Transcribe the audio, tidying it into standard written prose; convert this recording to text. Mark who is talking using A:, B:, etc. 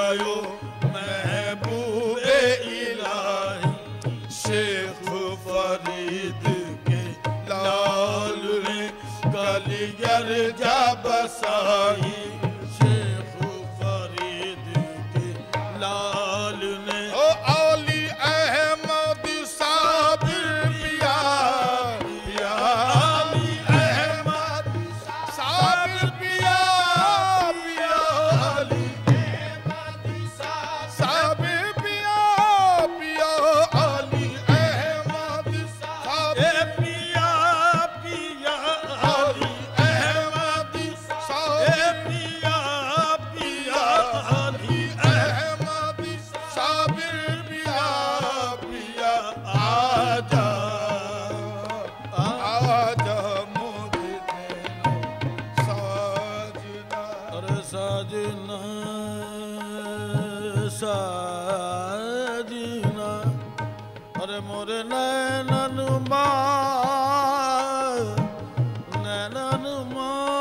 A: आयो महबूबे इलाही शेख फरीद के लाल ने कलियर जा बसाई शेख फरीद के लाल ने ओ औली अहमद साबिर पिया पिया औली अहमद साबिर पिया पिया औली अहमद साबिर पिया पिया औली अहमद साबिर पिया पिया औली अहमद साबिर पिया पिया औली अहमद साबिर पिया पिया आजा आजा मुझे साजना अरे साजना साजना अरे मोरे नैनन माँ